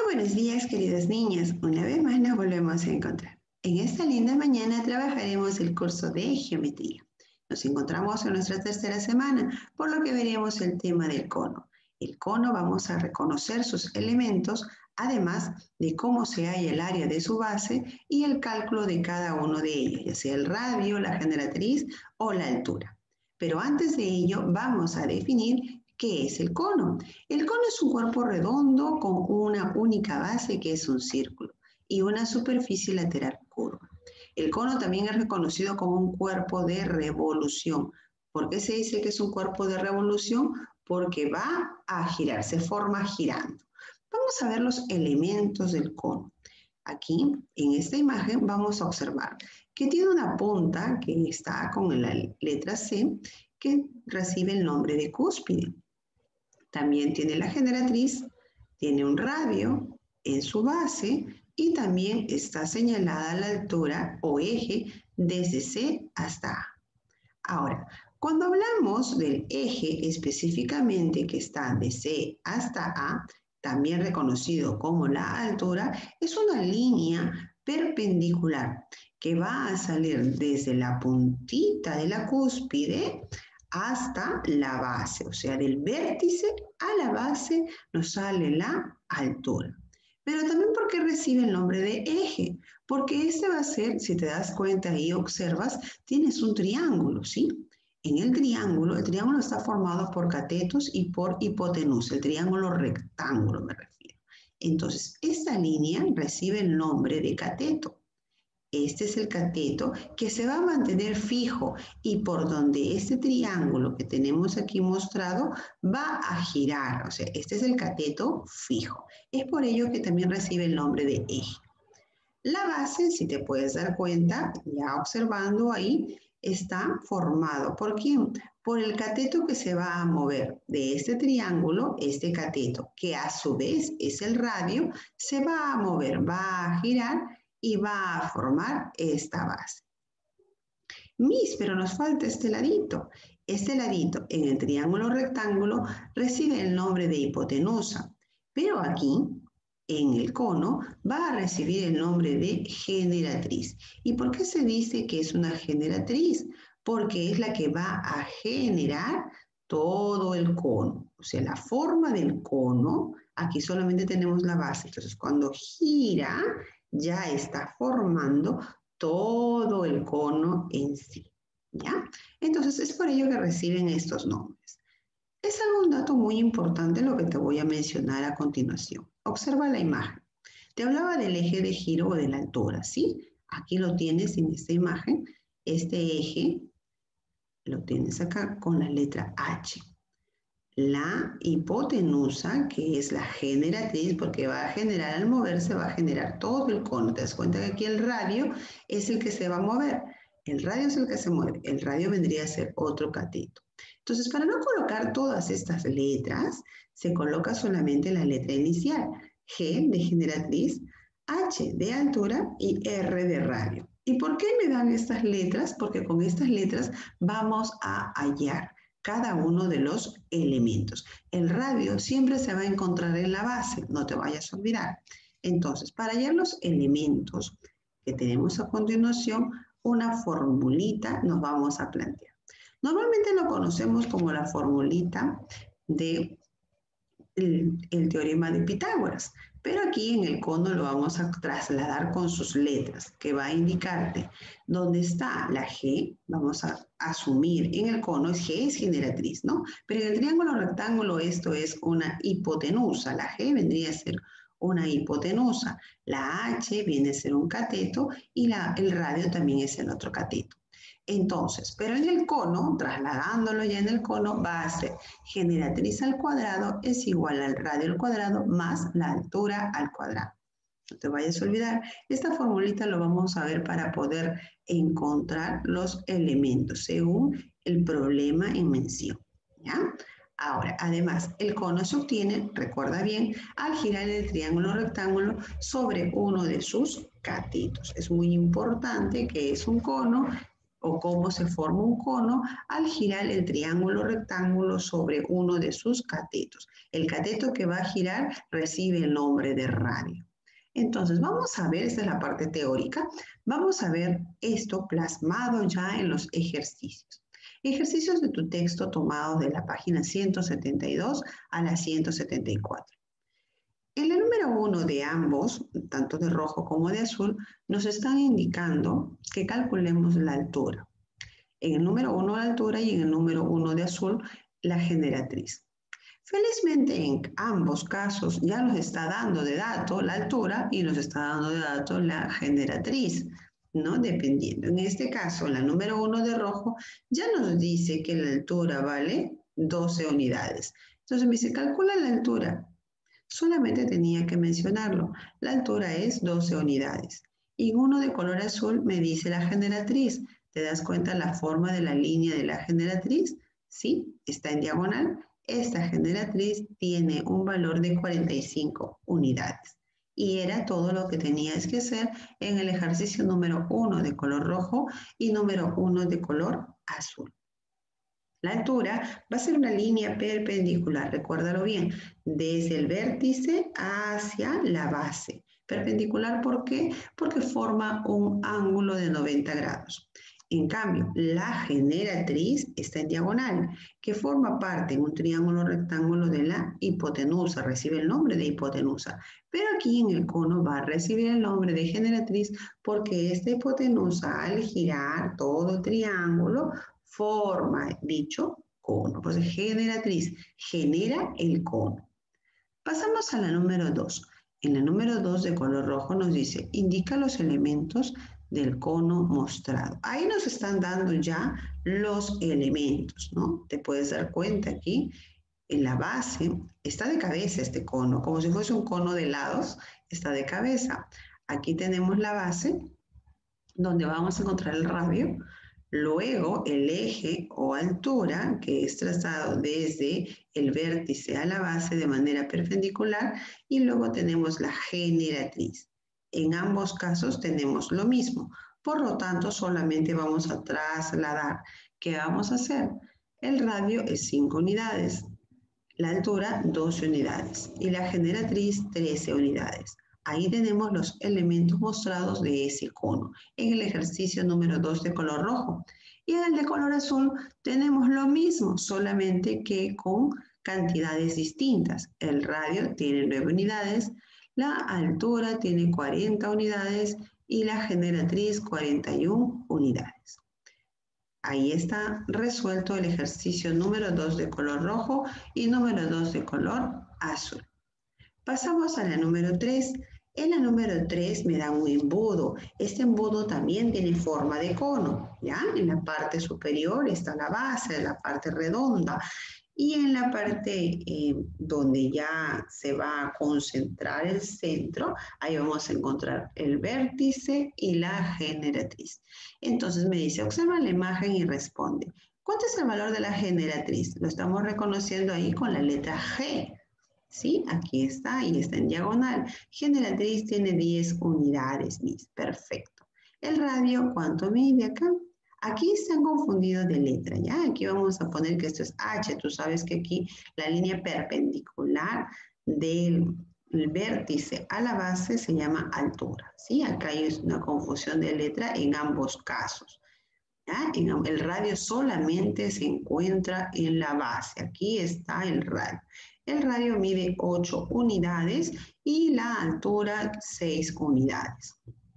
Buenos días, queridas niñas. Una vez más nos volvemos a encontrar. En esta linda mañana trabajaremos el curso de geometría. Nos encontramos en nuestra tercera semana, por lo que veremos el tema del cono. El cono vamos a reconocer sus elementos, además de cómo se halla el área de su base y el cálculo de cada uno de ellos, ya sea el radio, la generatriz o la altura. Pero antes de ello vamos a definir ¿qué es el cono? El cono es un cuerpo redondo con una única base que es un círculo y una superficie lateral curva. El cono también es reconocido como un cuerpo de revolución. ¿Por qué se dice que es un cuerpo de revolución? Porque va a girar, se forma girando. Vamos a ver los elementos del cono. Aquí, en esta imagen, vamos a observar que tiene una punta que está con la letra C que recibe el nombre de cúspide. También tiene la generatriz, tiene un radio en su base y también está señalada la altura o eje desde C hasta A. Ahora, cuando hablamos del eje específicamente que está de C hasta A, también reconocido como la altura, es una línea perpendicular que va a salir desde la puntita de la cúspide hasta la base, o sea, del vértice a la base nos sale la altura. Pero también porque recibe el nombre de eje, porque este va a ser, si te das cuenta y observas, tienes un triángulo, ¿sí? En el triángulo está formado por catetos y por hipotenusa, el triángulo rectángulo me refiero. Entonces, esta línea recibe el nombre de cateto. Este es el cateto que se va a mantener fijo y por donde este triángulo que tenemos aquí mostrado va a girar. O sea, este es el cateto fijo. Es por ello que también recibe el nombre de eje. La base, si te puedes dar cuenta, ya observando ahí, está formado. ¿Por quién? Por el cateto que se va a mover de este triángulo, este cateto, que a su vez es el radio, se va a mover, va a girar y va a formar esta base. Pero nos falta este ladito. Este ladito en el triángulo rectángulo recibe el nombre de hipotenusa, pero aquí en el cono va a recibir el nombre de generatriz. ¿Y por qué se dice que es una generatriz? Porque es la que va a generar todo el cono. O sea, la forma del cono, aquí solamente tenemos la base. Entonces, cuando gira, ya está formando todo el cono en sí, ¿ya? Entonces, es por ello que reciben estos nombres. Es algún dato muy importante lo que te voy a mencionar a continuación. Observa la imagen. Te hablaba del eje de giro o de la altura, ¿sí? Aquí lo tienes en esta imagen. Este eje lo tienes acá con la letra H. La hipotenusa, que es la generatriz, porque va a generar al moverse, va a generar todo el cono. Te das cuenta que aquí el radio es el que se va a mover. El radio es el que se mueve. El radio vendría a ser otro cateto. Entonces, para no colocar todas estas letras, se coloca solamente la letra inicial. G de generatriz, H de altura y R de radio. ¿Y por qué me dan estas letras? Porque con estas letras vamos a hallar cada uno de los elementos. El radio siempre se va a encontrar en la base, no te vayas a olvidar. Entonces, para hallar los elementos que tenemos a continuación, una formulita nos vamos a plantear. Normalmente lo conocemos como la formulita del teorema de Pitágoras, pero aquí en el cono lo vamos a trasladar con sus letras, que va a indicarte dónde está la G, vamos a asumir en el cono, G es generatriz, ¿no? Pero en el triángulo rectángulo esto es una hipotenusa, la G vendría a ser una hipotenusa, la H viene a ser un cateto y el radio también es el otro cateto. Entonces, pero en el cono, trasladándolo ya en el cono, va a ser generatriz al cuadrado es igual al radio al cuadrado más la altura al cuadrado. No te vayas a olvidar, esta formulita lo vamos a ver para poder encontrar los elementos según el problema en mención, ¿ya? Ahora, además, el cono se obtiene, recuerda bien, al girar el triángulo rectángulo sobre uno de sus catetos. Es muy importante que es un cono o cómo se forma un cono al girar el triángulo rectángulo sobre uno de sus catetos. El cateto que va a girar recibe el nombre de radio. Entonces, vamos a ver, esta es la parte teórica, vamos a ver esto plasmado ya en los ejercicios. Ejercicios de tu texto tomados de la página 172 a la 174. En el número 1 de ambos, tanto de rojo como de azul, nos están indicando que calculemos la altura. En el número 1 la altura y en el número 1 de azul la generatriz. Felizmente en ambos casos ya nos está dando de dato la altura y nos está dando de dato la generatriz, ¿no? Dependiendo. En este caso, la número 1 de rojo ya nos dice que la altura vale 12 unidades. Entonces me dice, calcula la altura. Solamente tenía que mencionarlo. La altura es 12 unidades. Y uno de color azul me dice la generatriz. ¿Te das cuenta la forma de la línea de la generatriz? Sí, está en diagonal. Esta generatriz tiene un valor de 45 unidades. Y era todo lo que tenías que hacer en el ejercicio número 1 de color rojo y número 1 de color azul. La altura va a ser una línea perpendicular, recuérdalo bien, desde el vértice hacia la base. Perpendicular, ¿por qué? Porque forma un ángulo de 90 grados. En cambio, la generatriz está en diagonal, que forma parte en un triángulo rectángulo de la hipotenusa, recibe el nombre de hipotenusa. Pero aquí en el cono va a recibir el nombre de generatriz porque esta hipotenusa, al girar todo el triángulo, forma dicho cono. Pues generatriz genera el cono. Pasamos a la número 2. En la número 2 de color rojo nos dice, indica los elementos del cono mostrado. Ahí nos están dando ya los elementos, ¿no? Te puedes dar cuenta aquí, en la base, está de cabeza este cono, como si fuese un cono de lados, está de cabeza. Aquí tenemos la base, donde vamos a encontrar el radio. Luego, el eje o altura, que es trazado desde el vértice a la base de manera perpendicular, y luego tenemos la generatriz. En ambos casos tenemos lo mismo, por lo tanto solamente vamos a trasladar. ¿Qué vamos a hacer? El radio es 5 unidades, la altura 12 unidades y la generatriz 13 unidades. Ahí tenemos los elementos mostrados de ese cono en el ejercicio número 2 de color rojo. Y en el de color azul tenemos lo mismo, solamente que con cantidades distintas. El radio tiene 9 unidades, la altura tiene 40 unidades y la generatriz 41 unidades. Ahí está resuelto el ejercicio número 2 de color rojo y número 2 de color azul. Pasamos a la número 3. En la número 3 me da un embudo. Este embudo también tiene forma de cono, ¿ya? En la parte superior está la base, la parte redonda. Y en la parte donde ya se va a concentrar el centro, ahí vamos a encontrar el vértice y la generatriz. Entonces me dice, observa la imagen y responde. ¿Cuánto es el valor de la generatriz? Lo estamos reconociendo ahí con la letra G. ¿Sí? Aquí está y está en diagonal. Generatriz tiene 10 unidades, Miss. Perfecto. El radio, ¿cuánto mide acá? Aquí están confundidos de letra, ¿ya? Aquí vamos a poner que esto es H. Tú sabes que aquí la línea perpendicular del vértice a la base se llama altura, ¿sí? Acá hay una confusión de letra en ambos casos. ¿Ya? El radio solamente se encuentra en la base. Aquí está el radio. El radio mide 8 unidades y la altura 6 unidades.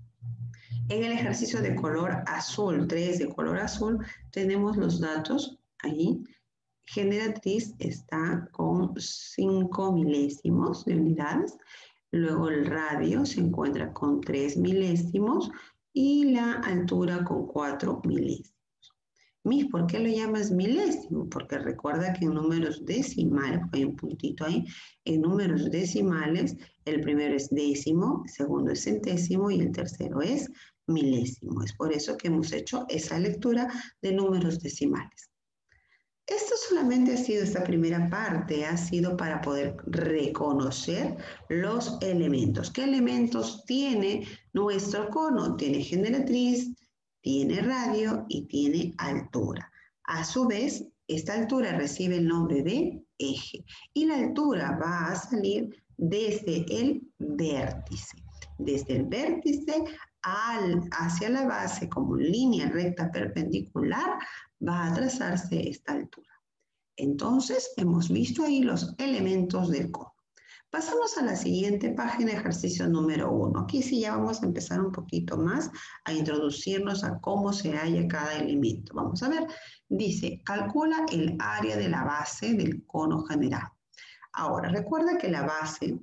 En el ejercicio de color azul, 3 de color azul, tenemos los datos ahí. Generatriz está con 5 milésimos de unidades. Luego el radio se encuentra con 3 milésimos y la altura con 4 milésimos. Miss, ¿por qué lo llamas milésimo? Porque recuerda que en números decimales, hay un puntito ahí, en números decimales, el primero es décimo, el segundo es centésimo y el tercero es milésimo. Es por eso que hemos hecho esa lectura de números decimales. Esto solamente ha sido esta primera parte, ha sido para poder reconocer los elementos. ¿Qué elementos tiene nuestro cono? Tiene generatriz, tiene radio y tiene altura. A su vez, esta altura recibe el nombre de eje y la altura va a salir desde el vértice. Desde el vértice hacia la base como línea recta perpendicular va a trazarse esta altura. Entonces, hemos visto ahí los elementos del cono. Pasamos a la siguiente página, ejercicio número 1. Aquí sí ya vamos a empezar un poquito más a introducirnos a cómo se halla cada elemento. Vamos a ver, dice, calcula el área de la base del cono general. Ahora, recuerda que la base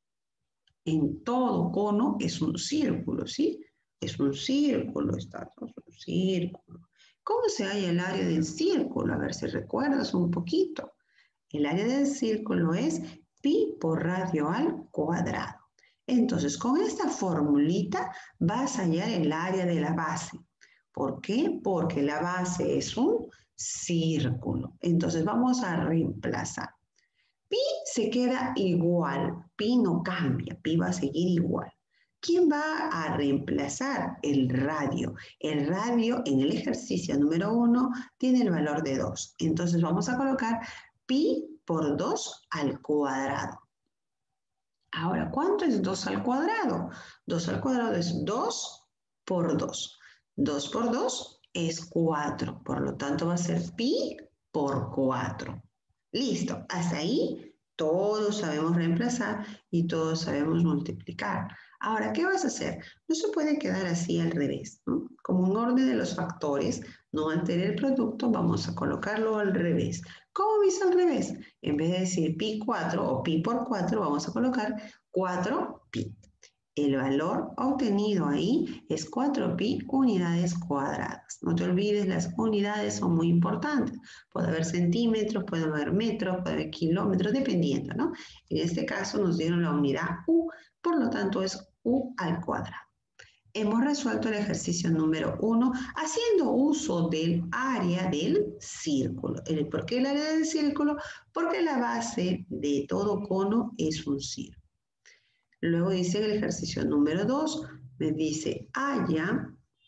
en todo cono es un círculo, ¿sí? Es un círculo, está un círculo. ¿Cómo se halla el área del círculo? A ver si recuerdas un poquito. El área del círculo es pi por radio al cuadrado. Entonces, con esta formulita vas a hallar el área de la base. ¿Por qué? Porque la base es un círculo. Entonces, vamos a reemplazar. Pi se queda igual, pi no cambia, pi va a seguir igual. ¿Quién va a reemplazar? El radio. El radio en el ejercicio número 1 tiene el valor de 2. Entonces vamos a colocar pi por 2 al cuadrado. Ahora, ¿cuánto es 2 al cuadrado? 2 al cuadrado es 2 por 2. 2 por 2 es 4. Por lo tanto, va a ser pi por 4. Listo. Hasta ahí todos sabemos reemplazar y todos sabemos multiplicar. Ahora, ¿qué vas a hacer? No se puede quedar así al revés, ¿no? Como un orden de los factores, no alterar el producto, vamos a colocarlo al revés. ¿Cómo ves al revés? En vez de decir pi 4 o pi por 4, vamos a colocar 4pi. El valor obtenido ahí es 4pi unidades cuadradas. No te olvides, las unidades son muy importantes. Puede haber centímetros, puede haber metros, puede haber kilómetros, dependiendo, ¿no? En este caso nos dieron la unidad u, por lo tanto es u al cuadrado. Hemos resuelto el ejercicio número 1 haciendo uso del área del círculo. ¿Por qué el área del círculo? Porque la base de todo cono es un círculo. Luego dice el ejercicio número 2, me dice halla,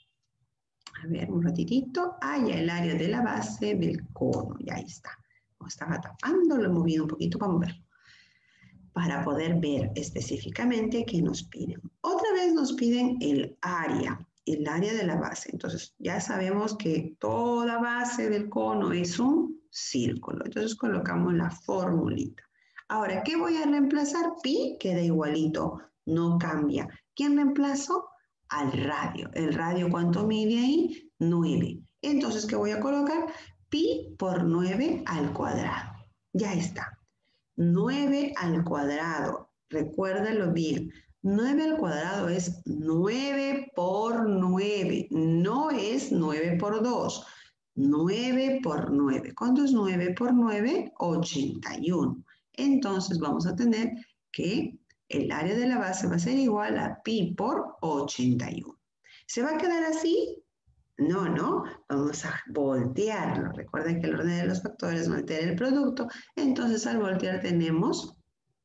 a ver un ratitito, halla el área de la base del cono. Y ahí está. Como estaba tapando, lo he movido un poquito para moverlo. Para poder ver específicamente qué nos piden. Otra vez nos piden el área de la base. Entonces ya sabemos que toda base del cono es un círculo. Entonces colocamos la formulita. Ahora, ¿qué voy a reemplazar? Pi queda igualito, no cambia. ¿Quién reemplazo? Al radio. ¿El radio cuánto mide ahí? 9. Entonces, ¿qué voy a colocar? Pi por 9 al cuadrado. Ya está. 9 al cuadrado. Recuérdalo bien. 9 al cuadrado es 9 por 9. No es 9 por 2. 9 por 9. ¿Cuánto es 9 por 9? 81. Entonces vamos a tener que el área de la base va a ser igual a pi por 81. ¿Se va a quedar así? No, no, vamos a voltearlo. Recuerden que el orden de los factores no altera el producto, entonces al voltear tenemos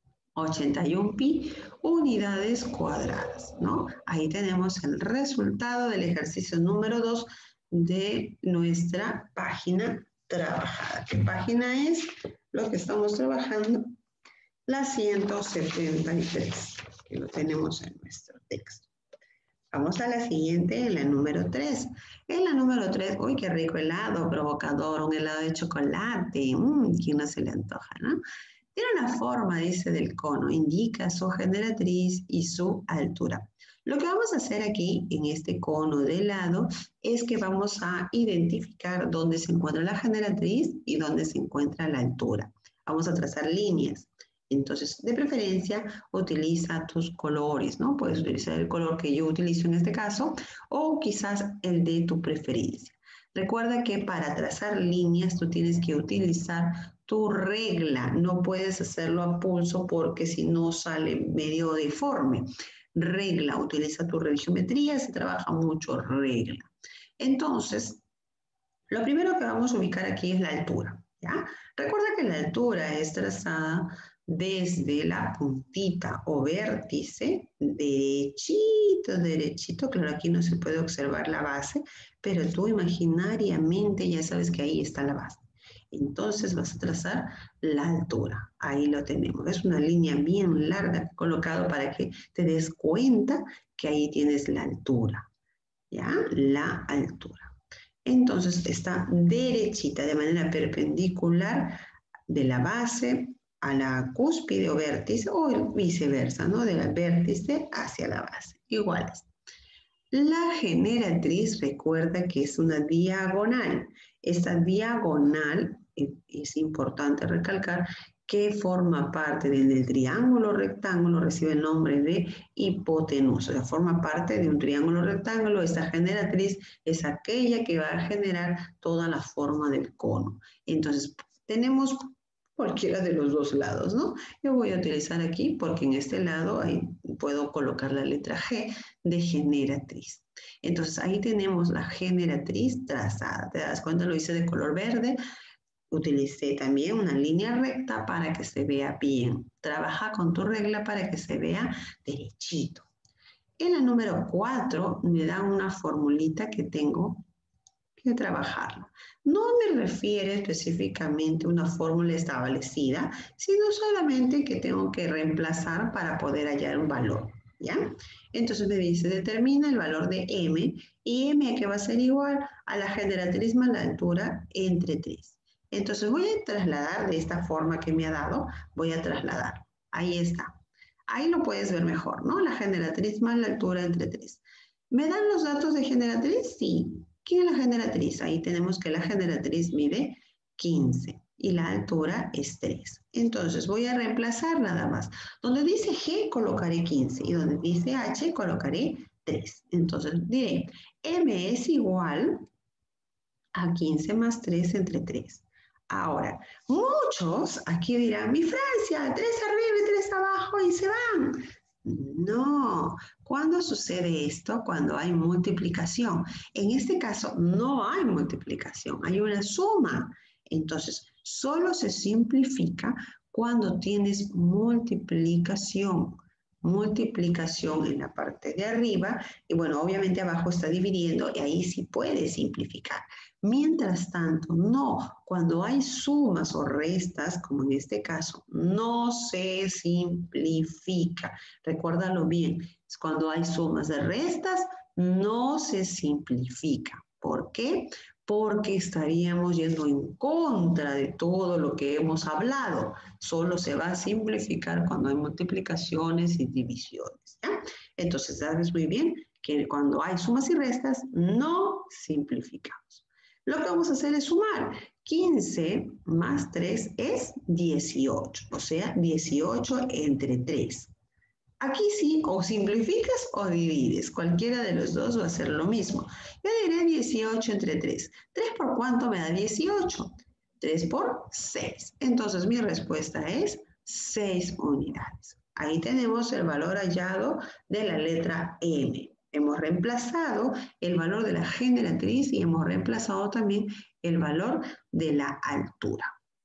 81 pi unidades cuadradas, ¿no? Ahí tenemos el resultado del ejercicio número 2 de nuestra página trabajada. ¿Qué página es? Lo que estamos trabajando, la 173, que lo tenemos en nuestro texto. Vamos a la siguiente, en la número 3. En la número 3, uy, qué rico helado provocador, un helado de chocolate. ¿Quién no se le antoja, no? Tiene una forma, dice, del cono. Indica su generatriz y su altura. Lo que vamos a hacer aquí, en este cono de helado, es que vamos a identificar dónde se encuentra la generatriz y dónde se encuentra la altura. Vamos a trazar líneas. Entonces, de preferencia, utiliza tus colores, ¿no? Puedes utilizar el color que yo utilizo en este caso o quizás el de tu preferencia. Recuerda que para trazar líneas tú tienes que utilizar tu regla. No puedes hacerlo a pulso porque si no sale medio deforme. Regla, utiliza tu geometría, se trabaja mucho regla. Entonces, lo primero que vamos a ubicar aquí es la altura, ¿ya? Recuerda que la altura es trazada desde la puntita o vértice derechito derechito. Claro, aquí no se puede observar la base, pero tú imaginariamente ya sabes que ahí está la base. Entonces vas a trazar la altura. Ahí lo tenemos. Es una línea bien larga colocado para que te des cuenta que ahí tienes la altura. ¿Ya? La altura. Entonces está derechita de manera perpendicular de la base a la cúspide o vértice o viceversa, ¿no? Del vértice hacia la base. Iguales. La generatriz, recuerda que es una diagonal. Esta diagonal, es importante recalcar, que forma parte del triángulo rectángulo, recibe el nombre de hipotenusa. O sea, forma parte de un triángulo rectángulo. Esta generatriz es aquella que va a generar toda la forma del cono. Entonces, tenemos cualquiera de los dos lados, ¿no? Yo voy a utilizar aquí porque en este lado ahí puedo colocar la letra G de generatriz. Entonces ahí tenemos la generatriz trazada. ¿Te das cuenta? Lo hice de color verde. Utilicé también una línea recta para que se vea bien. Trabaja con tu regla para que se vea derechito. En la número 4 me dan una formulita que tengo que trabajarlo. No me refiere específicamente a una fórmula establecida, sino solamente que tengo que reemplazar para poder hallar un valor, ¿ya? Entonces me dice, determina el valor de m, y m que va a ser igual a la generatriz más la altura entre 3. Entonces voy a trasladar de esta forma que me ha dado, voy a trasladar. Ahí está. Ahí lo puedes ver mejor, ¿no? La generatriz más la altura entre 3. ¿Me dan los datos de generatriz? Sí. ¿Quién es la generatriz? Ahí tenemos que la generatriz mide 15 y la altura es 3. Entonces voy a reemplazar nada más. Donde dice G colocaré 15 y donde dice H colocaré 3. Entonces diré M es igual a 15 más 3 entre 3. Ahora, muchos aquí dirán, mi Francia, 3 arriba y 3 abajo y se van. No, ¿cuándo sucede esto? Cuando hay multiplicación. En este caso no hay multiplicación, hay una suma. Entonces, solo se simplifica cuando tienes multiplicación. Multiplicación en la parte de arriba y bueno, obviamente abajo está dividiendo y ahí sí puedes simplificar. Mientras tanto, no, cuando hay sumas o restas, como en este caso, no se simplifica. Recuérdalo bien, cuando hay sumas de restas, no se simplifica. ¿Por qué? Porque estaríamos yendo en contra de todo lo que hemos hablado. Solo se va a simplificar cuando hay multiplicaciones y divisiones. ¿Ya? Entonces, sabes muy bien que cuando hay sumas y restas, no simplificamos. Lo que vamos a hacer es sumar. 15 más 3 es 18, o sea, 18 entre 3. Aquí sí, o simplificas o divides. Cualquiera de los dos va a ser lo mismo. Yo diré 18 entre 3. ¿3 por cuánto me da 18? 3 por 6. Entonces mi respuesta es 6 unidades. Ahí tenemos el valor hallado de la letra M. Hemos reemplazado el valor de la generatriz y hemos reemplazado también el valor de la altura.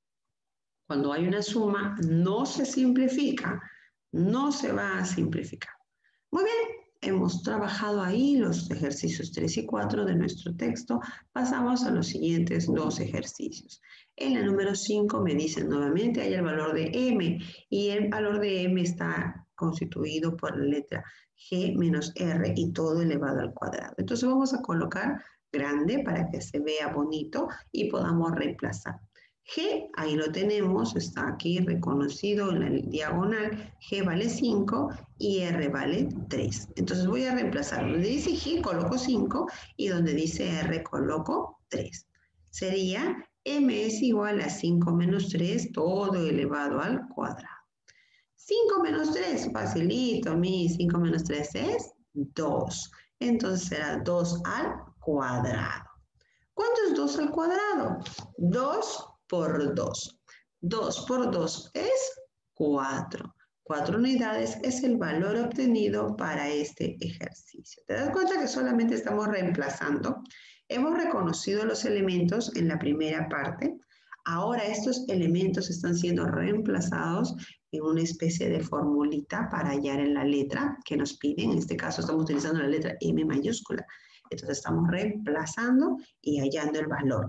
Cuando hay una suma, no se simplifica, no se va a simplificar. Muy bien, hemos trabajado ahí los ejercicios 3 y 4 de nuestro texto. Pasamos a los siguientes dos ejercicios. En la número 5 me dicen nuevamente, hay el valor de m y el valor de m está constituido por la letra g menos r y todo elevado al cuadrado. Entonces vamos a colocar grande para que se vea bonito y podamos reemplazar. G, ahí lo tenemos, está aquí reconocido en la diagonal, G vale 5 y R vale 3. Entonces voy a reemplazar, donde dice G coloco 5 y donde dice R coloco 3. Sería M es igual a 5 menos 3, todo elevado al cuadrado. 5 menos 3, facilito, mi 5 menos 3 es 2. Entonces será 2 al cuadrado. ¿Cuánto es 2 al cuadrado? 2 por 2. 2 por 2 es 4. 4 unidades es el valor obtenido para este ejercicio. ¿Te das cuenta que solamente estamos reemplazando? Hemos reconocido los elementos en la primera parte. Ahora estos elementos están siendo reemplazados en una especie de formulita para hallar en la letra que nos piden. En este caso estamos utilizando la letra M mayúscula. Entonces estamos reemplazando y hallando el valor.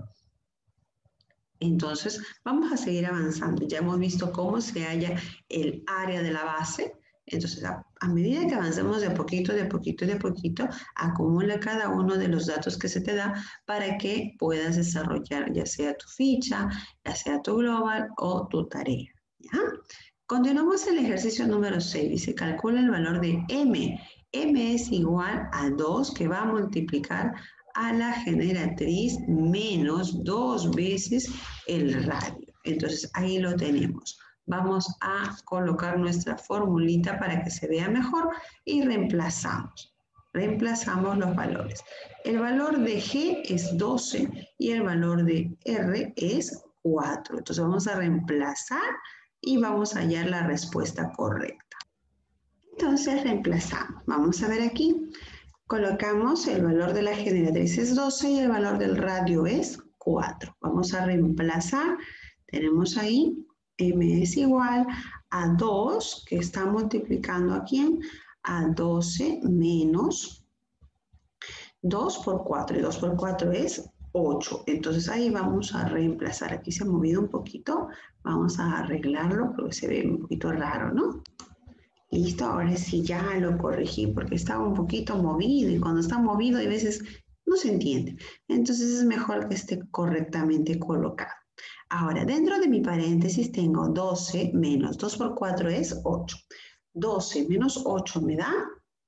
Entonces vamos a seguir avanzando. Ya hemos visto cómo se halla el área de la base. Entonces, a medida que avancemos de poquito, de poquito, de poquito, acumula cada uno de los datos que se te da para que puedas desarrollar ya sea tu ficha, ya sea tu global o tu tarea. ¿Ya? Continuamos el ejercicio número 6. Dice, calcula el valor de M. M es igual a 2 que va a multiplicar a la generatriz menos 2 veces el radio. Entonces, ahí lo tenemos. Vamos a colocar nuestra formulita para que se vea mejor y reemplazamos. Reemplazamos los valores. El valor de G es 12 y el valor de R es 4. Entonces vamos a reemplazar y vamos a hallar la respuesta correcta. Entonces reemplazamos. Vamos a ver aquí. Colocamos el valor de la generatriz es 12 y el valor del radio es 4. Vamos a reemplazar. Tenemos ahí M es igual a 2, que está multiplicando aquí a 12 menos 2 por 4. Y 2 por 4 es 8. Entonces ahí vamos a reemplazar. Aquí se ha movido un poquito. Vamos a arreglarlo porque se ve un poquito raro, ¿no? Listo, ahora sí ya lo corregí porque estaba un poquito movido y cuando está movido a veces no se entiende. Entonces es mejor que esté correctamente colocado. Ahora, dentro de mi paréntesis tengo 12 menos 2 por 4 es 8. 12 menos 8 me da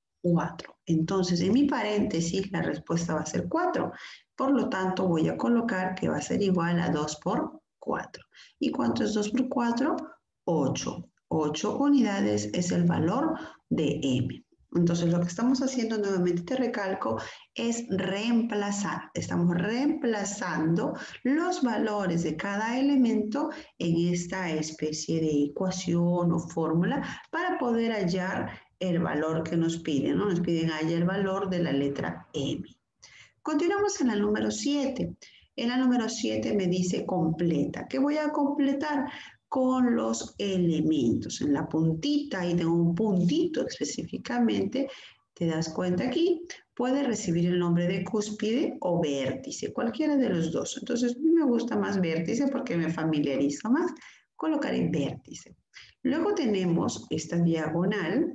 4. Entonces, en mi paréntesis la respuesta va a ser 4. Por lo tanto, voy a colocar que va a ser igual a 2 por 4. ¿Y cuánto es 2 por 4? 8. 8 unidades es el valor de M. Entonces, lo que estamos haciendo, nuevamente te recalco, es reemplazar. Estamos reemplazando los valores de cada elemento en esta especie de ecuación o fórmula para poder hallar el valor que nos piden, ¿no? Nos piden hallar el valor de la letra M. Continuamos en la número 7. En la número 7 me dice completa. ¿Qué voy a completar? Con los elementos. En la puntita, y tengo un puntito específicamente, te das cuenta aquí, puede recibir el nombre de cúspide o vértice, cualquiera de los dos. Entonces, a mí me gusta más vértice porque me familiarizo más. Colocaré vértice. Luego tenemos esta diagonal.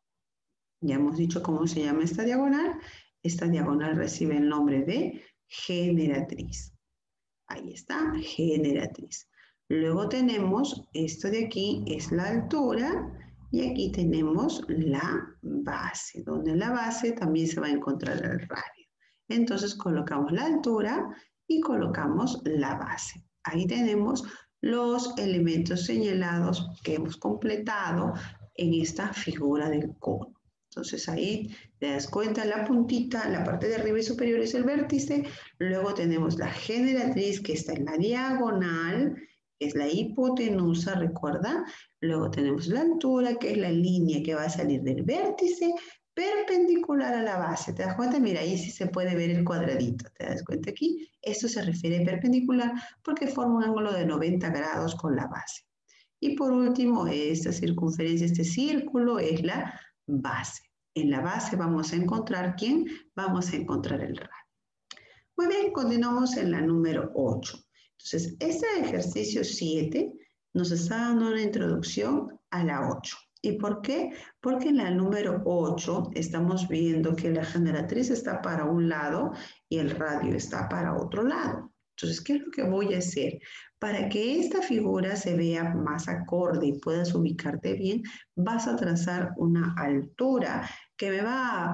Ya hemos dicho cómo se llama esta diagonal. Esta diagonal recibe el nombre de generatriz. Ahí está, generatriz. Luego tenemos esto de aquí, es la altura, y aquí tenemos la base, donde en la base también se va a encontrar el radio. Entonces colocamos la altura y colocamos la base. Ahí tenemos los elementos señalados que hemos completado en esta figura del cono. Entonces ahí te das cuenta, la puntita, la parte de arriba y superior es el vértice. Luego tenemos la generatriz que está en la diagonal, que es la hipotenusa, recuerda. Luego tenemos la altura, que es la línea que va a salir del vértice perpendicular a la base. ¿Te das cuenta? Mira, ahí sí se puede ver el cuadradito. ¿Te das cuenta aquí? Esto se refiere a perpendicular porque forma un ángulo de 90 grados con la base. Y por último, esta circunferencia, este círculo es la base. En la base vamos a encontrar ¿quién? Vamos a encontrar el radio. Muy bien, continuamos en la número 8. Entonces, este ejercicio 7 nos está dando una introducción a la 8. ¿Y por qué? Porque en la número 8 estamos viendo que la generatriz está para un lado y el radio está para otro lado. Entonces, ¿qué es lo que voy a hacer? Para que esta figura se vea más acorde y puedas ubicarte bien, vas a trazar una altura que me va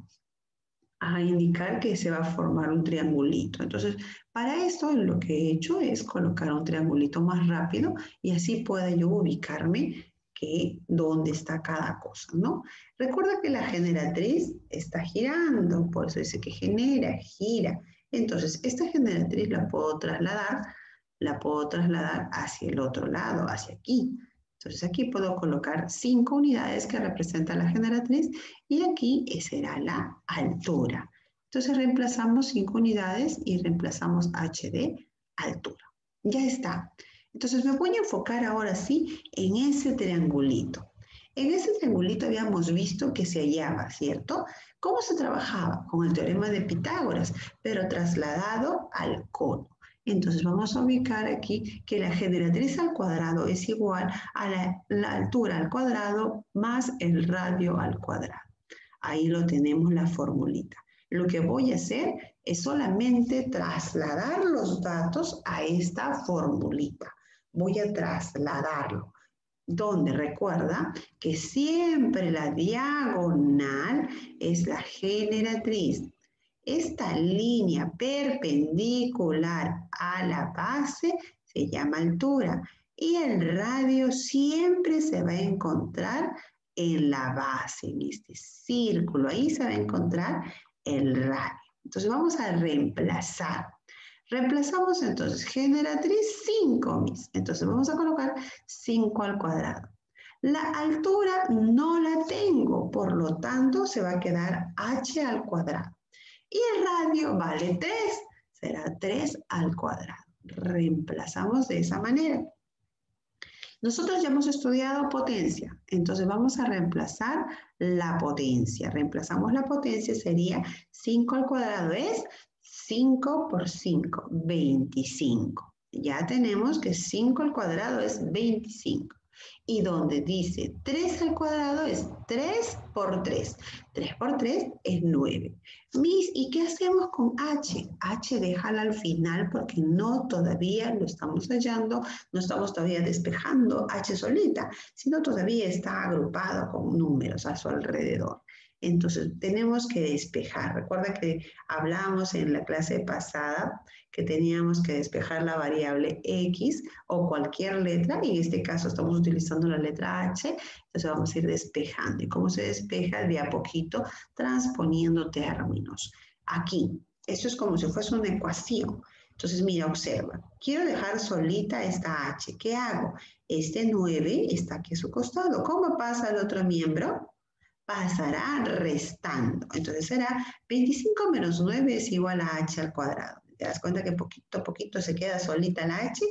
a indicar que se va a formar un triangulito. Entonces, para esto lo que he hecho es colocar un triangulito más rápido y así pueda yo ubicarme que dónde está cada cosa, ¿no? Recuerda que la generatriz está girando, por eso dice que genera, gira. Entonces, esta generatriz la puedo trasladar hacia el otro lado, hacia aquí. Entonces aquí puedo colocar 5 unidades que representan la generatriz y aquí será la altura. Entonces reemplazamos 5 unidades y reemplazamos h de altura. Ya está. Entonces me voy a enfocar ahora sí en ese triangulito. En ese triangulito habíamos visto que se hallaba, ¿cierto? ¿Cómo se trabajaba? Con el teorema de Pitágoras, pero trasladado al cono. Entonces vamos a ubicar aquí que la generatriz al cuadrado es igual a la altura al cuadrado más el radio al cuadrado. Ahí lo tenemos la formulita. Lo que voy a hacer es solamente trasladar los datos a esta formulita. Voy a trasladarlo. Donde recuerda que siempre la diagonal es la generatriz. Esta línea perpendicular a la base se llama altura y el radio siempre se va a encontrar en la base, en este círculo. Ahí se va a encontrar el radio. Entonces vamos a reemplazar. Reemplazamos entonces generatriz 5, mis. Entonces vamos a colocar 5 al cuadrado. La altura no la tengo, por lo tanto se va a quedar h al cuadrado. Y el radio vale 3, será 3 al cuadrado. Reemplazamos de esa manera. Nosotros ya hemos estudiado potencia, entonces vamos a reemplazar la potencia. Reemplazamos la potencia, sería 5 al cuadrado es 5 por 5, 25. Ya tenemos que 5 al cuadrado es 25. Y donde dice 3 al cuadrado es 3 por 3. 3 por 3 es 9. Miss, ¿y qué hacemos con h? H déjala al final porque no todavía lo estamos hallando, no estamos todavía despejando h solita, sino todavía está agrupado con números a su alrededor. Entonces tenemos que despejar. Recuerda que hablamos en la clase pasada que teníamos que despejar la variable x o cualquier letra, y en este caso estamos utilizando la letra h, entonces vamos a ir despejando. ¿Y cómo se despeja? De a poquito, transponiendo términos. Aquí, esto es como si fuese una ecuación. Entonces, mira, observa. Quiero dejar solita esta h. ¿Qué hago? Este 9 está aquí a su costado. ¿Cómo pasa el otro miembro? Pasará restando. Entonces será 25 menos 9 es igual a h al cuadrado. ¿Te das cuenta que poquito a poquito se queda solita la h?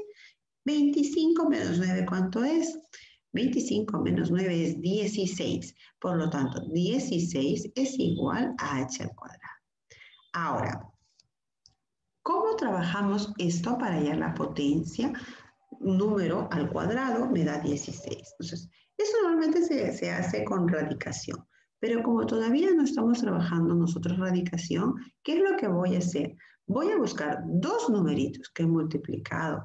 25 menos 9, ¿cuánto es? 25 menos 9 es 16. Por lo tanto, 16 es igual a h al cuadrado. Ahora, ¿cómo trabajamos esto para hallar la potencia? Número al cuadrado me da 16. Entonces, eso normalmente se hace con radicación. Pero como todavía no estamos trabajando nosotros radicación, ¿qué es lo que voy a hacer? Voy a buscar dos numeritos que he multiplicado,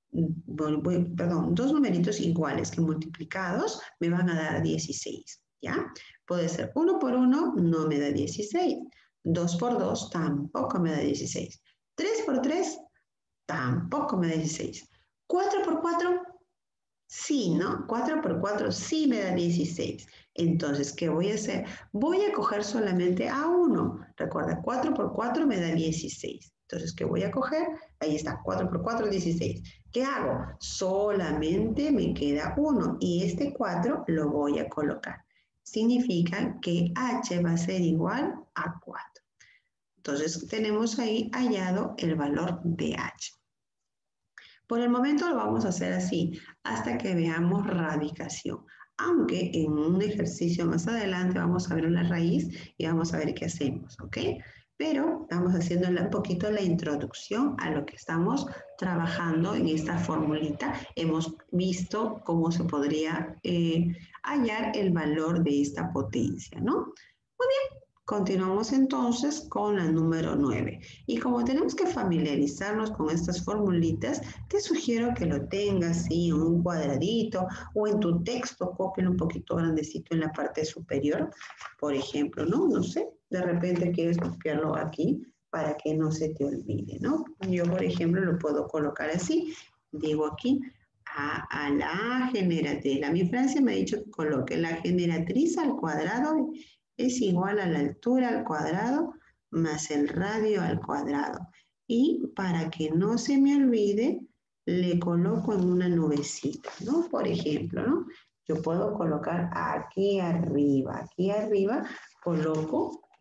dos numeritos iguales que multiplicados me van a dar 16, ¿ya? Puede ser 1 por 1, no me da 16. 2 por 2 tampoco me da 16. 3 por 3 tampoco me da 16. 4 por 4, sí, ¿no? 4 por 4 sí me da 16. Entonces, ¿qué voy a hacer? Voy a coger solamente a 1. Recuerda, 4 por 4 me da 16. Entonces, ¿qué voy a coger? Ahí está, 4 por 4, 16. ¿Qué hago? Solamente me queda 1 y este 4 lo voy a colocar. Significa que h va a ser igual a 4. Entonces, tenemos ahí hallado el valor de h. Por el momento lo vamos a hacer así, hasta que veamos radicación. Aunque en un ejercicio más adelante vamos a ver una raíz y vamos a ver qué hacemos, ¿ok? Pero estamos haciendo un poquito la introducción a lo que estamos trabajando en esta formulita. Hemos visto cómo se podría hallar el valor de esta potencia, ¿no? Muy bien. Continuamos entonces con la número 9. Y como tenemos que familiarizarnos con estas formulitas, te sugiero que lo tengas ¿sí? En un cuadradito o en tu texto, cópialo un poquito grandecito en la parte superior, por ejemplo, ¿no? No sé, de repente quieres copiarlo aquí para que no se te olvide, ¿no? Yo, por ejemplo, lo puedo colocar así. Digo aquí, a la generatriz. La mi Francia me ha dicho que coloque la generatriz al cuadrado es igual a la altura al cuadrado más el radio al cuadrado. Y para que no se me olvide, le coloco en una nubecita, ¿no? Por ejemplo, ¿no? Yo puedo colocar aquí arriba coloco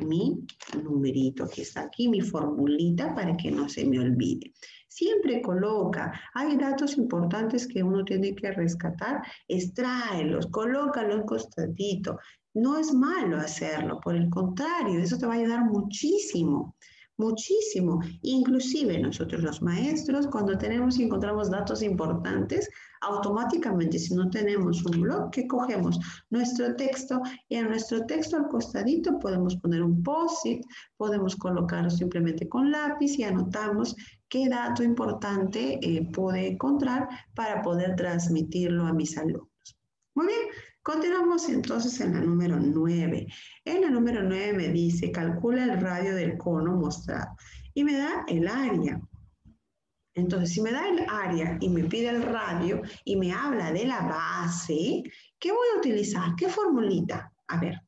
mi numerito que está aquí, mi formulita para que no se me olvide. Siempre coloca, hay datos importantes que uno tiene que rescatar, extráelos, colócalos en costadito. No es malo hacerlo, por el contrario, eso te va a ayudar muchísimo. Muchísimo. Inclusive nosotros los maestros, cuando tenemos y encontramos datos importantes, automáticamente si no tenemos un blog, ¿qué cogemos? Nuestro texto y en nuestro texto al costadito podemos poner un post-it, podemos colocarlo simplemente con lápiz y anotamos qué dato importante puedo encontrar para poder transmitirlo a mis alumnos. Muy bien, continuamos entonces en la número 9. En la número 9 me dice, calcula el radio del cono mostrado y me da el área. Entonces, si me da el área y me pide el radio y me habla de la base, ¿qué voy a utilizar? ¿Qué formulita? A ver,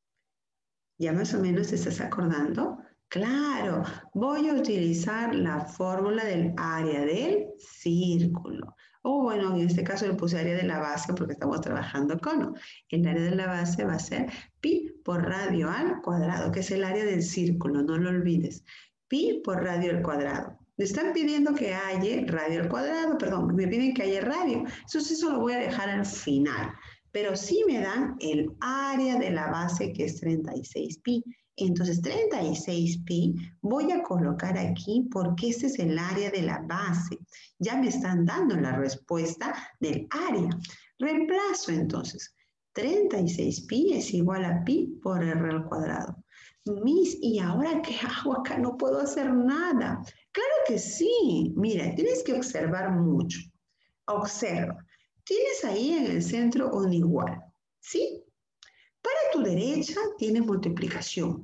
¿ya más o menos te estás acordando? Claro, voy a utilizar la fórmula del área del círculo. O bueno, en este caso le puse área de la base porque estamos trabajando cono. El área de la base va a ser pi por radio al cuadrado, que es el área del círculo, no lo olvides. Pi por radio al cuadrado. Me están pidiendo que haya radio al cuadrado, perdón, me piden que haya radio. Eso lo voy a dejar al final. Pero sí me dan el área de la base que es 36pi. Entonces 36pi voy a colocar aquí porque este es el área de la base. Ya me están dando la respuesta del área. Reemplazo entonces. 36pi es igual a pi por r al cuadrado. ¿Y ahora qué hago acá? No puedo hacer nada. Claro que sí. Mira, tienes que observar mucho. Observa. Tienes ahí en el centro un igual, ¿sí? Para tu derecha tienes multiplicación.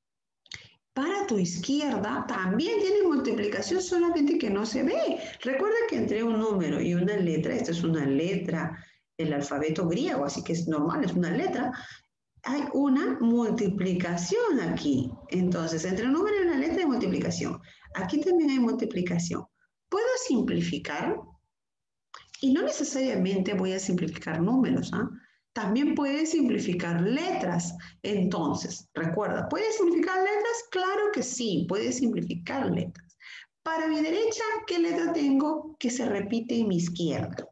Para tu izquierda también tiene multiplicación, solamente que no se ve. Recuerda que entre un número y una letra, esta es una letra del alfabeto griego, así que es normal, es una letra, hay una multiplicación aquí. Entonces, entre un número y una letra hay multiplicación. Aquí también hay multiplicación. ¿Puedo simplificar? Y no necesariamente voy a simplificar números, ¿ah? También puedes simplificar letras. Entonces, recuerda, ¿puedes simplificar letras? Claro que sí, puedes simplificar letras. Para mi derecha, ¿qué letra tengo que se repite en mi izquierda?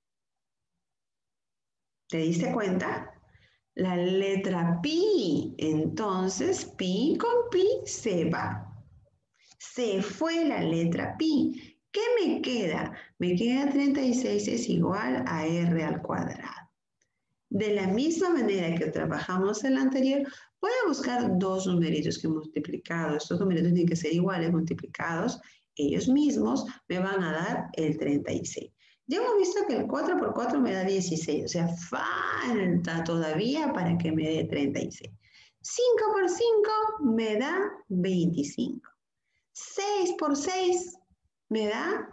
¿Te diste cuenta? La letra pi. Entonces, pi con pi se va. Se fue la letra pi. ¿Qué me queda? Me queda 36 es igual a r al cuadrado. De la misma manera que trabajamos en la anterior, voy a buscar dos numeritos que he multiplicado. Estos numeritos tienen que ser iguales, multiplicados. Ellos mismos me van a dar el 36. Ya hemos visto que el 4 por 4 me da 16, o sea, falta todavía para que me dé 36. 5 por 5 me da 25. 6 por 6 me da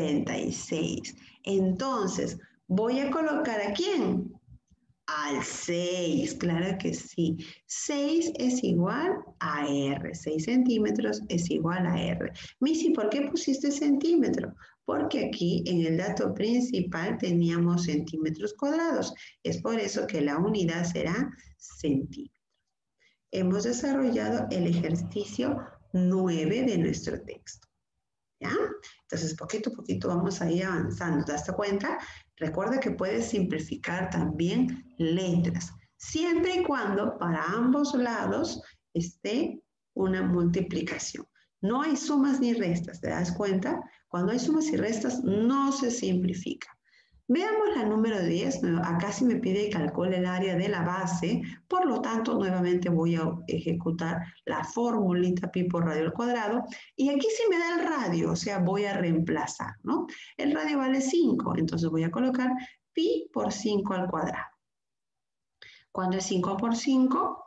36. Entonces, voy a colocar ¿a quién? Al 6, claro que sí. 6 es igual a R. 6 centímetros es igual a R. Missy, ¿por qué pusiste centímetro? Porque aquí en el dato principal teníamos centímetros cuadrados. Es por eso que la unidad será centímetros. Hemos desarrollado el ejercicio 9 de nuestro texto. ¿Ya? Entonces, poquito a poquito vamos a ir avanzando. ¿Te das cuenta? Recuerda que puedes simplificar también letras, siempre y cuando para ambos lados esté una multiplicación. No hay sumas ni restas, ¿te das cuenta? Cuando hay sumas y restas no se simplifica. Veamos la número 10. Acá sí me pide que calcule el área de la base, por lo tanto, nuevamente voy a ejecutar la formulita pi por radio al cuadrado. Y aquí sí me da el radio, o sea, voy a reemplazar, ¿no? El radio vale 5, entonces voy a colocar pi por 5 al cuadrado. ¿Cuánto es 5 por 5?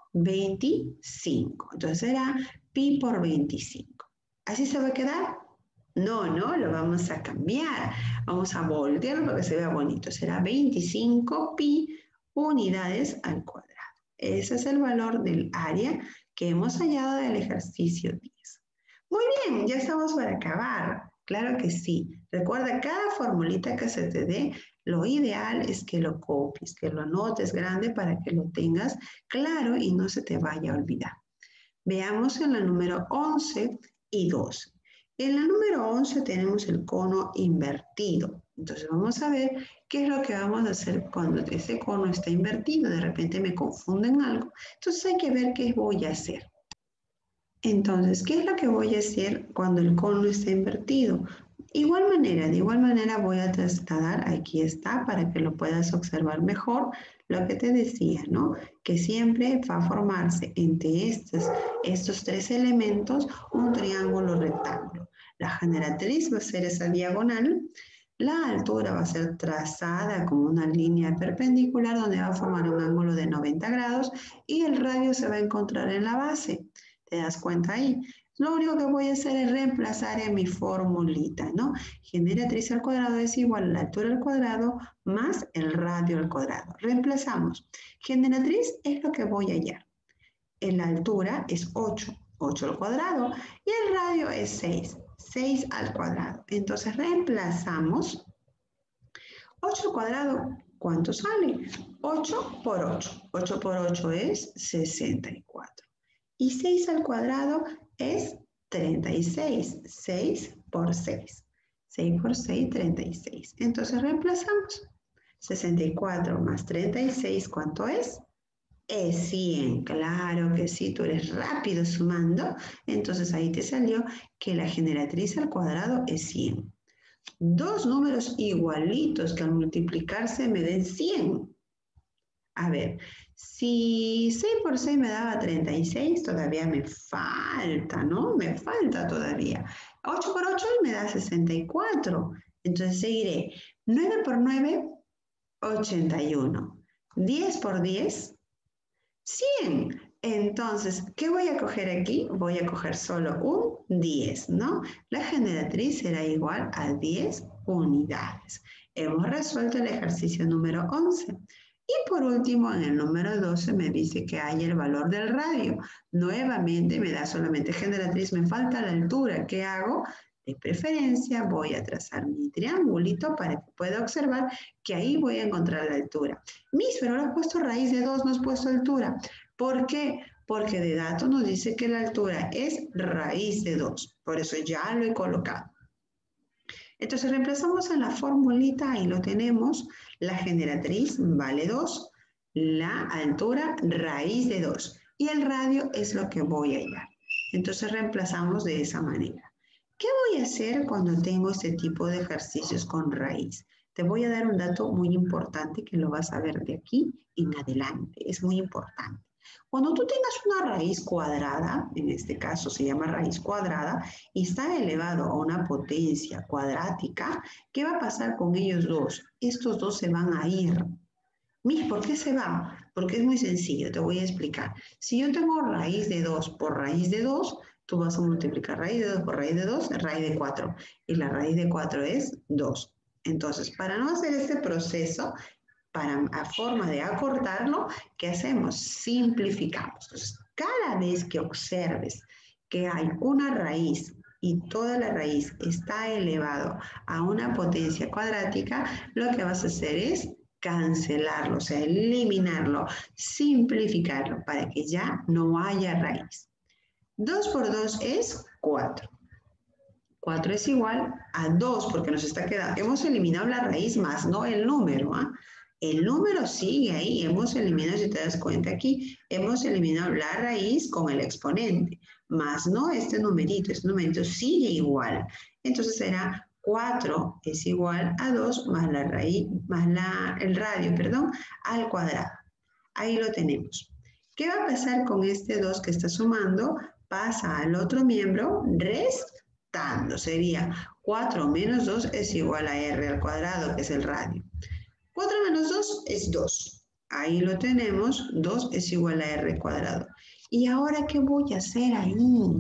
25. Entonces será pi por 25. ¿Así se va a quedar? No, lo vamos a cambiar. Vamos a voltearlo para que se vea bonito. Será 25 pi unidades al cuadrado. Ese es el valor del área que hemos hallado del ejercicio 10. Muy bien, ya estamos para acabar. Claro que sí. Recuerda, cada formulita que se te dé, lo ideal es que lo copies, que lo anotes grande para que lo tengas claro y no se te vaya a olvidar. Veamos en la número 11 y 12. En la número 11 tenemos el cono invertido. Entonces vamos a ver qué es lo que vamos a hacer cuando ese cono está invertido. De repente me confunden algo. Entonces hay que ver qué voy a hacer. Entonces, ¿qué es lo que voy a hacer cuando el cono está invertido? De igual manera voy a trasladar, aquí está, para que lo puedas observar mejor, lo que te decía, ¿no? Que siempre va a formarse entre estos tres elementos un triángulo rectángulo. La generatriz va a ser esa diagonal, la altura va a ser trazada como una línea perpendicular donde va a formar un ángulo de 90 grados y el radio se va a encontrar en la base. ¿Te das cuenta ahí? Lo único que voy a hacer es reemplazar en mi formulita, ¿no? Generatriz al cuadrado es igual a la altura al cuadrado más el radio al cuadrado. Reemplazamos. Generatriz es lo que voy a hallar. En la altura es 8, 8 al cuadrado. Y el radio es 6, 6 al cuadrado. Entonces reemplazamos. 8 al cuadrado, ¿cuánto sale? 8 por 8. 8 por 8 es 64. Y 6 al cuadrado es 36. 6 por 6. 6 por 6, 36. Entonces reemplazamos. 64 más 36, ¿cuánto es? Es 100. Claro que sí, tú eres rápido sumando. Entonces ahí te salió que la generatriz al cuadrado es 100. Dos números igualitos que al multiplicarse me den 100. A ver, si 6 por 6 me daba 36, todavía me falta, ¿no? Me falta todavía. 8 por 8 me da 64. Entonces seguiré. 9 por 9, 81. 10 por 10, 100. Entonces, ¿qué voy a coger aquí? Voy a coger solo un 10, ¿no? La generatriz será igual a 10 unidades. Hemos resuelto el ejercicio número 11. Y por último, en el número 12 me dice que hay el valor del radio. Nuevamente me da solamente generatriz, me falta la altura. ¿Qué hago? De preferencia voy a trazar mi triangulito para que pueda observar que ahí voy a encontrar la altura. Pero ahora he puesto raíz de 2, no he puesto altura. ¿Por qué? Porque de datos nos dice que la altura es raíz de 2. Por eso ya lo he colocado. Entonces reemplazamos en la formulita, ahí lo tenemos. La generatriz vale 2. La altura raíz de 2. Y el radio es lo que voy a hallar. Entonces reemplazamos de esa manera. ¿Qué voy a hacer cuando tengo este tipo de ejercicios con raíz? Te voy a dar un dato muy importante que lo vas a ver de aquí en adelante. Es muy importante. Cuando tú tengas una raíz cuadrada, en este caso se llama raíz cuadrada, y está elevado a una potencia cuadrática, ¿qué va a pasar con ellos dos? Estos dos se van a ir. ¿Por qué se van? Porque es muy sencillo, te voy a explicar. Si yo tengo raíz de 2 por raíz de 2, tú vas a multiplicar raíz de 2 por raíz de 2, raíz de 4. Y la raíz de 4 es 2. Entonces, para no hacer este proceso, a forma de acortarlo, ¿qué hacemos? Simplificamos. Entonces, cada vez que observes que hay una raíz y toda la raíz está elevado a una potencia cuadrática, lo que vas a hacer es cancelarlo, o sea, eliminarlo, simplificarlo para que ya no haya raíz. 2 por 2 es 4. 4 es igual a 2 porque nos está quedando, hemos eliminado la raíz más no el número, ¿ah? El número sigue ahí, hemos eliminado, si te das cuenta aquí, hemos eliminado la raíz con el exponente, más no este numerito sigue igual. Entonces será 4 es igual a 2 más la raíz, más el radio, perdón, al cuadrado. Ahí lo tenemos. ¿Qué va a pasar con este 2 que está sumando? Pasa al otro miembro, restando. Sería 4 menos 2 es igual a r al cuadrado, que es el radio. 4 menos 2 es 2. Ahí lo tenemos, 2 es igual a r cuadrado. ¿Y ahora qué voy a hacer ahí?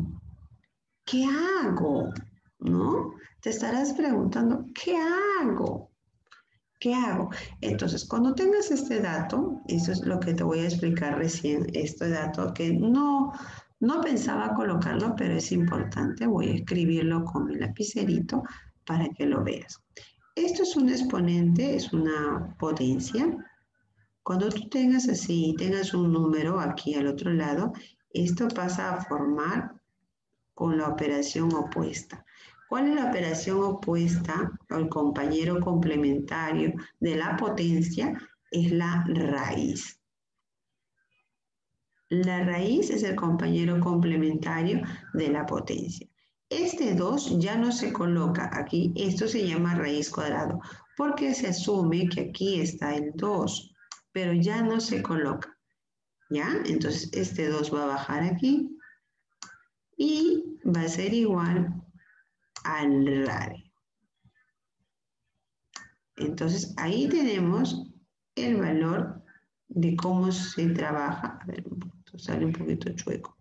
¿Qué hago? ¿No? Te estarás preguntando, ¿qué hago? ¿Qué hago? Entonces, cuando tengas este dato, eso es lo que te voy a explicar recién, este dato que no pensaba colocarlo, pero es importante. Voy a escribirlo con mi lapicerito para que lo veas. Esto es un exponente, es una potencia. Cuando tú tengas así, tengas un número aquí al otro lado Esto pasa a formar con la operación opuesta. ¿Cuál es la operación opuesta o el compañero complementario de la potencia? Es la raíz. La raíz es el compañero complementario de la potencia. Este 2 ya no se coloca aquí, esto se llama raíz cuadrado, porque se asume que aquí está el 2, pero ya no se coloca. ¿Ya? Entonces este 2 va a bajar aquí y va a ser igual al radio. Entonces ahí tenemos el valor de cómo se trabaja. A ver, sale un poquito chueco.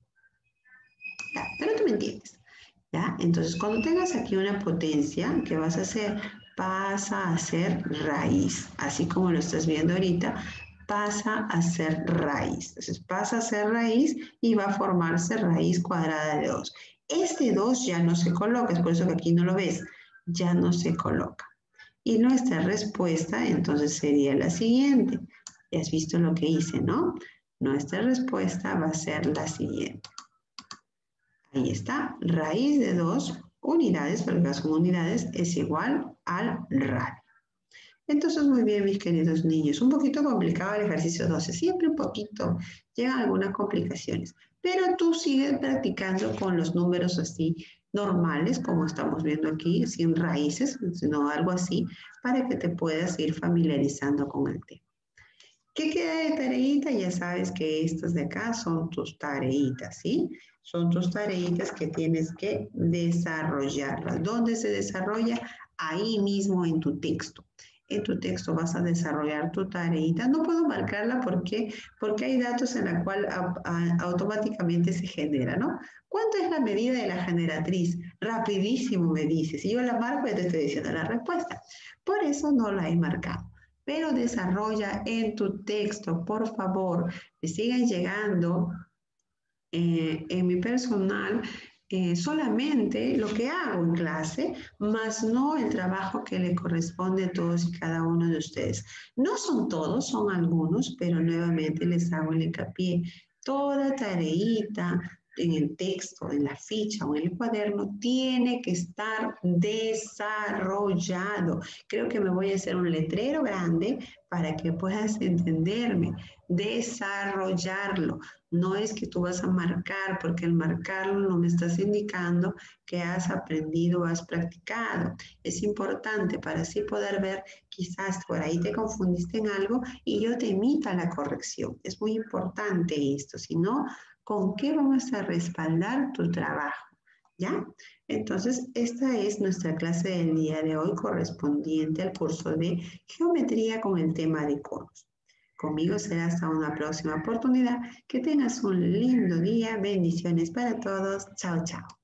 Ya, pero tú me entiendes. ¿Ya? Entonces cuando tengas aquí una potencia, ¿qué vas a hacer? Pasa a ser raíz. Así como lo estás viendo ahorita, pasa a ser raíz. Entonces pasa a ser raíz y va a formarse raíz cuadrada de 2. Este 2 ya no se coloca, es por eso que aquí no lo ves. Ya no se coloca. Y nuestra respuesta entonces sería la siguiente. Ya has visto lo que hice, ¿no? Nuestra respuesta va a ser la siguiente. Ahí está, raíz de 2 unidades, porque son unidades, es igual al radio. Entonces, muy bien, mis queridos niños. Un poquito complicado el ejercicio 12, siempre un poquito, llegan algunas complicaciones. Pero tú sigues practicando con los números así normales, como estamos viendo aquí, sin raíces, sino algo así, para que te puedas ir familiarizando con el tema. ¿Qué queda de tareita? Ya sabes que estas de acá son tus tareitas, ¿sí? Son tus tareitas que tienes que desarrollarlas. ¿Dónde se desarrolla? Ahí mismo en tu texto. En tu texto vas a desarrollar tu tareita. No puedo marcarla porque hay datos en la cual automáticamente se genera, ¿no? ¿Cuánto es la medida de la generatriz? Rapidísimo me dices. Si yo la marco, ya te estoy diciendo la respuesta. Por eso no la he marcado. Pero desarrolla en tu texto, por favor. Me sigan llegando en mi personal solamente lo que hago en clase, más no el trabajo que le corresponde a todos y cada uno de ustedes. No son todos, son algunos, pero nuevamente les hago el hincapié. Toda tareita en el texto, en la ficha o en el cuaderno tiene que estar desarrollado. Creo que me voy a hacer un letrero grande para que puedas entenderme. Desarrollarlo. No es que tú vas a marcar, porque el marcarlo no me estás indicando que has aprendido o has practicado. Es importante para así poder ver, quizás por ahí te confundiste en algo y yo te emita la corrección. Es muy importante esto, si no, ¿con qué vamos a respaldar tu trabajo? ¿Ya? Entonces, esta es nuestra clase del día de hoy correspondiente al curso de geometría con el tema de conos. Conmigo será hasta una próxima oportunidad. Que tengas un lindo día. Bendiciones para todos. Chao, chao.